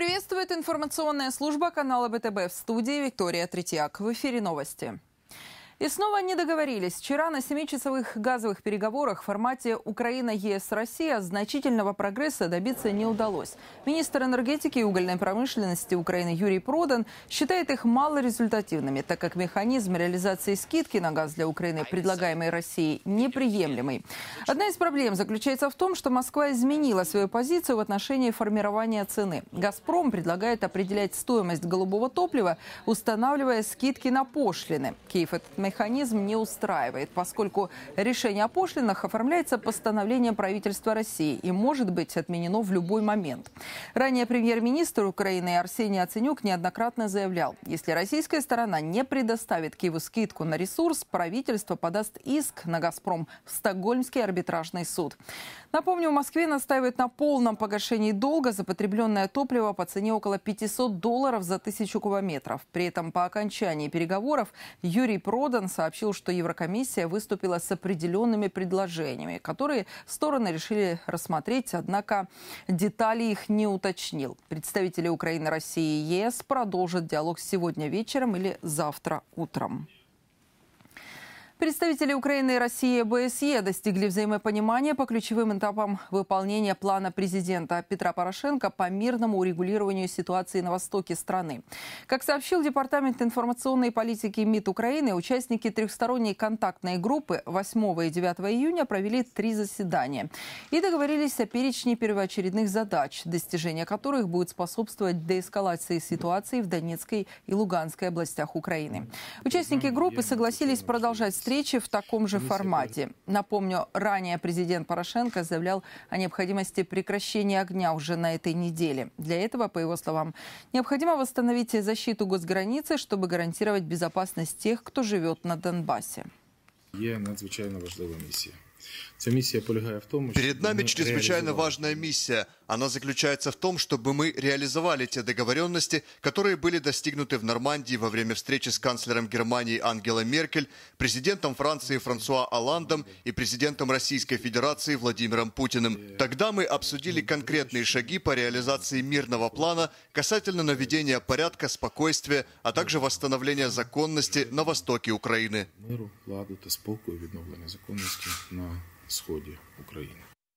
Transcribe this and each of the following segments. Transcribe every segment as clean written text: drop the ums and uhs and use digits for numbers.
Приветствует информационная служба канала БТБ, в студии Виктория Третьяк. В эфире новости. И снова не договорились. Вчера на 7-часовых газовых переговорах в формате Украина-ЕС-Россия значительного прогресса добиться не удалось. Министр энергетики и угольной промышленности Украины Юрий Продан считает их малорезультативными, так как механизм реализации скидки на газ для Украины, предлагаемый Россией, неприемлемый. Одна из проблем заключается в том, что Москва изменила свою позицию в отношении формирования цены. «Газпром» предлагает определять стоимость голубого топлива, устанавливая скидки на пошлины. Киев этот механизм не устраивает, поскольку решение о пошлинах оформляется постановлением правительства России и может быть отменено в любой момент. Ранее премьер-министр Украины Арсений Яценюк неоднократно заявлял, если российская сторона не предоставит Киеву скидку на ресурс, правительство подаст иск на «Газпром» в Стокгольмский арбитражный суд. Напомню, в Москве настаивают на полном погашении долга за потребленное топливо по цене около $500 за 1000 кубометров. При этом по окончании переговоров Юрий Продан сообщил, что Еврокомиссия выступила с определенными предложениями, которые стороны решили рассмотреть, однако детали их не уточнил. Представители Украины, России и ЕС продолжат диалог сегодня вечером или завтра утром. Представители Украины и России и ОБСЕ достигли взаимопонимания по ключевым этапам выполнения плана президента Петра Порошенко по мирному урегулированию ситуации на востоке страны. Как сообщил Департамент информационной политики МИД Украины, участники трехсторонней контактной группы 8 и 9 июня провели 3 заседания и договорились о перечне первоочередных задач, достижение которых будет способствовать деэскалации ситуации в Донецкой и Луганской областях Украины. Участники группы согласились продолжать встречи в таком же формате. Напомню, ранее президент Порошенко заявлял о необходимости прекращения огня уже на этой неделе. Для этого, по его словам, необходимо восстановить защиту госграницы, чтобы гарантировать безопасность тех, кто живет на Донбассе. Надзвичайно важлива миссия. Перед нами чрезвычайно важная миссия. Она заключается в том, чтобы мы реализовали те договоренности, которые были достигнуты в Нормандии во время встречи с канцлером Германии Ангелой Меркель, президентом Франции Франсуа Олландом и президентом Российской Федерации Владимиром Путиным. Тогда мы обсудили конкретные шаги по реализации мирного плана касательно наведения порядка, спокойствия, а также восстановления законности на востоке Украины. Миру, ладу та спокою, відновлення законності на сході України.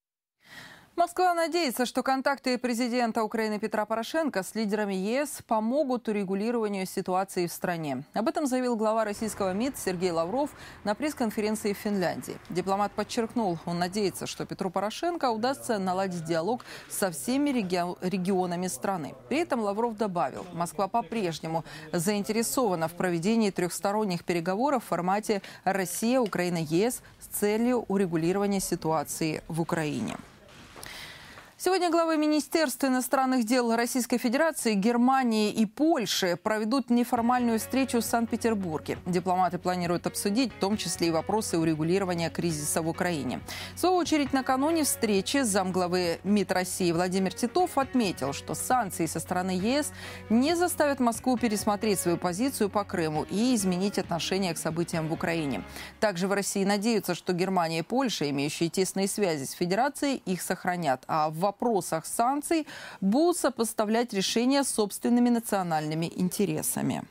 Москва надеется, что контакты президента Украины Петра Порошенко с лидерами ЕС помогут урегулированию ситуации в стране. Об этом заявил глава российского МИД Сергей Лавров на пресс-конференции в Финляндии. Дипломат подчеркнул, он надеется, что Петру Порошенко удастся наладить диалог со всеми регионами страны. При этом Лавров добавил, Москва по-прежнему заинтересована в проведении трехсторонних переговоров в формате Россия, Украина, ЕС с целью урегулирования ситуации в Украине. Сегодня главы Министерств иностранных дел Российской Федерации, Германии и Польши проведут неформальную встречу в Санкт-Петербурге. Дипломаты планируют обсудить в том числе и вопросы урегулирования кризиса в Украине. В свою очередь, накануне встречи замглавы МИД России Владимир Титов отметил, что санкции со стороны ЕС не заставят Москву пересмотреть свою позицию по Крыму и изменить отношение к событиям в Украине. Также в России надеются, что Германия и Польша, имеющие тесные связи с Федерацией, их сохранят. А в вопросах санкций будут сопоставлять решения с собственными национальными интересами.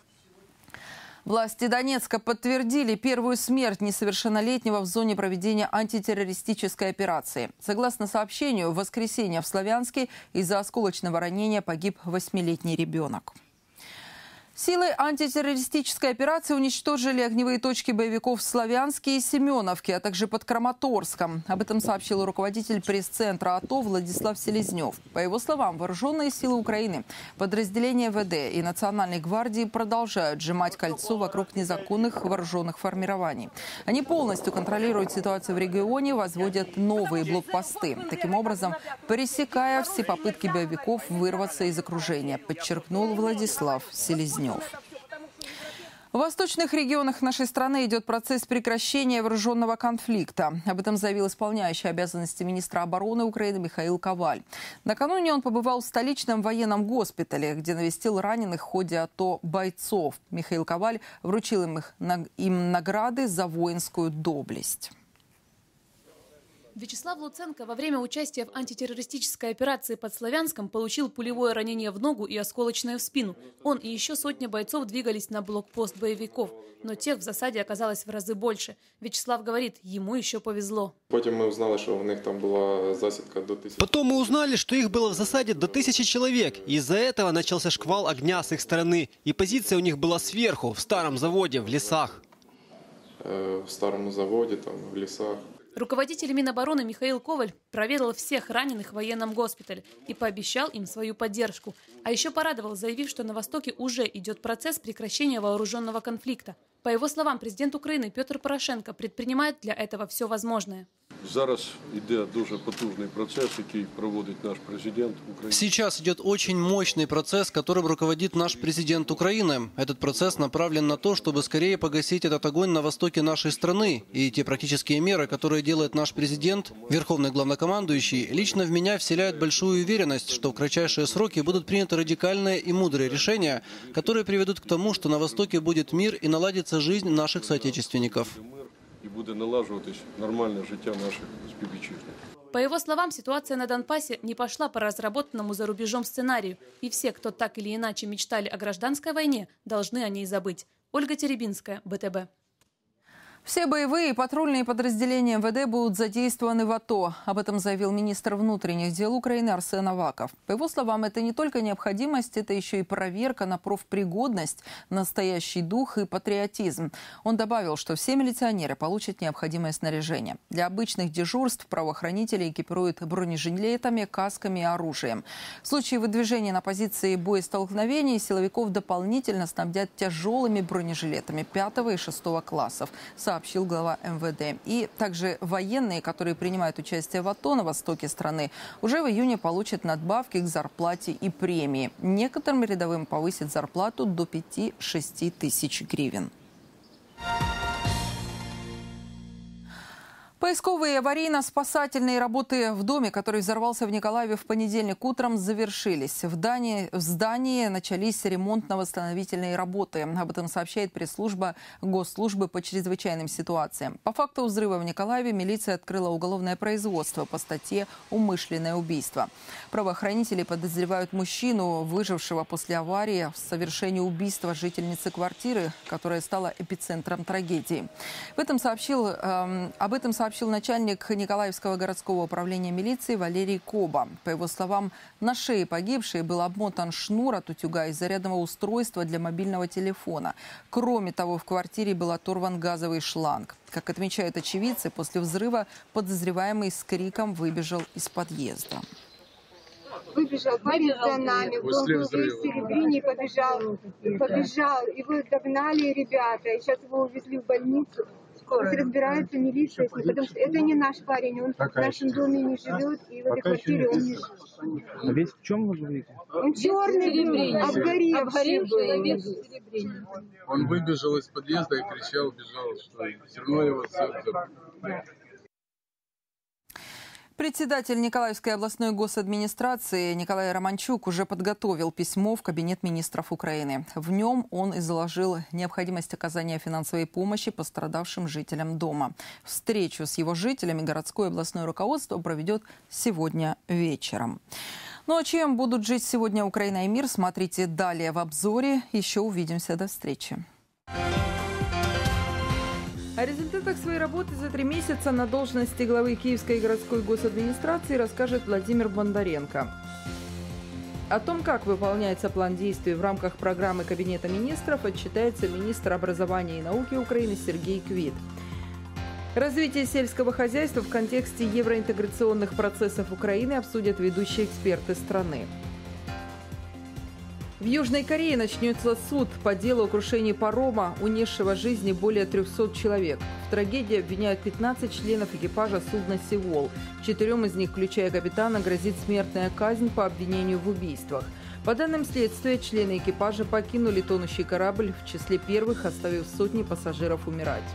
Власти Донецка подтвердили первую смерть несовершеннолетнего в зоне проведения антитеррористической операции. Согласно сообщению, в воскресенье в Славянске из-за осколочного ранения погиб 8-летний ребенок. Силы антитеррористической операции уничтожили огневые точки боевиков в Славянске и Семеновке, а также под Краматорском. Об этом сообщил руководитель пресс-центра АТО Владислав Селезнев. По его словам, вооруженные силы Украины, подразделения ВД и Национальной гвардии продолжают сжимать кольцо вокруг незаконных вооруженных формирований. Они полностью контролируют ситуацию в регионе, возводят новые блокпосты. Таким образом, пресекая все попытки боевиков вырваться из окружения, подчеркнул Владислав Селезнев. В восточных регионах нашей страны идет процесс прекращения вооруженного конфликта. Об этом заявил исполняющий обязанности министра обороны Украины Михаил Коваль. Накануне он побывал в столичном военном госпитале, где навестил раненых в ходе АТО бойцов. Михаил Коваль вручил им награды за воинскую доблесть. Вячеслав Луценко во время участия в антитеррористической операции под Славянском получил пулевое ранение в ногу и осколочное в спину. Он и еще сотня бойцов двигались на блокпост боевиков, но тех в засаде оказалось в разы больше. Вячеслав говорит, ему еще повезло. Потом мы узнали, что у них там была засідка до 1000. Потом мы узнали, что их было в засаде до 1000 человек. И из-за этого начался шквал огня с их стороны. И позиция у них была сверху, в старом заводе, в лесах. В старом заводе, там, в лесах. Руководитель Минобороны Михаил Коваль проведал всех раненых в военном госпитале и пообещал им свою поддержку. А еще порадовал, заявив, что на Востоке уже идет процесс прекращения вооруженного конфликта. По его словам, президент Украины Петр Порошенко предпринимает для этого все возможное. Зараз йде дуже потужний процес, який проводить наш президент України. Сейчас идет очень мощный процесс, которым руководит наш президент Украины. Этот процесс направлен на то, чтобы скорее погасить этот огонь на востоке нашей страны. И те практические меры, которые делает наш президент, верховный главнокомандующий, лично в меня вселяют большую уверенность, что в кратчайшие сроки будут приняты радикальные и мудрые решения, которые приведут к тому, что на Востоке будет мир и наладится жизнь наших соотечественников. И будет налаживаться нормальное життя наших співвітчизників. По его словам, ситуация на Донбассе не пошла по разработанному за рубежом сценарию. И все, кто так или иначе мечтали о гражданской войне, должны о ней забыть. Ольга Теребинская, БТБ. Все боевые и патрульные подразделения МВД будут задействованы в АТО. Об этом заявил министр внутренних дел Украины Арсен Аваков. По его словам, это не только необходимость, это еще и проверка на профпригодность, настоящий дух и патриотизм. Он добавил, что все милиционеры получат необходимое снаряжение. Для обычных дежурств правоохранители экипируют бронежилетами, касками и оружием. В случае выдвижения на позиции боестолкновений силовиков дополнительно снабдят тяжелыми бронежилетами 5 и 6 классов, сообщил глава МВД. И также военные, которые принимают участие в АТО на востоке страны, уже в июне получат надбавки к зарплате и премии. Некоторым рядовым повысит зарплату до 5-6 тысяч гривен. Поисковые и аварийно-спасательные работы в доме, который взорвался в Николаеве в понедельник утром, завершились. В здании начались ремонтно-восстановительные работы. Об этом сообщает пресс-служба Госслужбы по чрезвычайным ситуациям. По факту взрыва в Николаеве милиция открыла уголовное производство по статье «Умышленное убийство». Правоохранители подозревают мужчину, выжившего после аварии, в совершении убийства жительницы квартиры, которая стала эпицентром трагедии. Об этом сообщил начальник Николаевского городского управления милиции Валерий Коба. По его словам, на шее погибшей был обмотан шнур от утюга и зарядного устройства для мобильного телефона. Кроме того, в квартире был оторван газовый шланг. Как отмечают очевидцы, после взрыва подозреваемый с криком выбежал из подъезда. Выбежал парень за нами, он был весь в серебрине, побежал, его догнали ребята, и сейчас его увезли в больницу. Разбирается милиция, потому что это не наш парень, он в нашем доме не живет, и в этой квартире он не живет. А весь в чем вы живете? Он черный был, обгоревший был. Он выбежал из подъезда и кричал, бежал, что все равно его сердце. Председатель Николаевской областной госадминистрации Николай Романчук уже подготовил письмо в Кабинет министров Украины. В нем он изложил необходимость оказания финансовой помощи пострадавшим жителям дома. Встречу с его жителями городское областное руководство проведет сегодня вечером. Ну а чем будут жить сегодня Украина и мир, смотрите далее в обзоре. Еще увидимся. До встречи. О результатах своей работы за 3 месяца на должности главы Киевской городской госадминистрации расскажет Владимир Бондаренко. О том, как выполняется план действий в рамках программы Кабинета министров, отчитается министр образования и науки Украины Сергей Квит. Развитие сельского хозяйства в контексте евроинтеграционных процессов Украины обсудят ведущие эксперты страны. В Южной Корее начнется суд по делу о крушении парома, унесшего жизни более 300 человек. В трагедии обвиняют 15 членов экипажа судна «Сеул». 4 из них, включая капитана, грозит смертная казнь по обвинению в убийствах. По данным следствия, члены экипажа покинули тонущий корабль в числе первых, оставив сотни пассажиров умирать.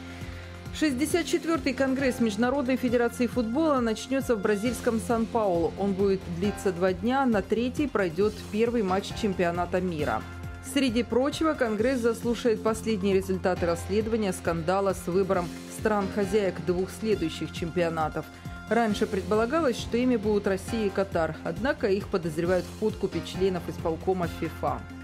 64-й конгресс Международной федерации футбола начнется в бразильском Сан-Паулу. Он будет длиться 2 дня, на 3-й пройдет первый матч чемпионата мира. Среди прочего, конгресс заслушает последние результаты расследования скандала с выбором стран-хозяек 2 следующих чемпионатов. Раньше предполагалось, что ими будут Россия и Катар, однако их подозревают в подкупе членов исполкома ФИФА.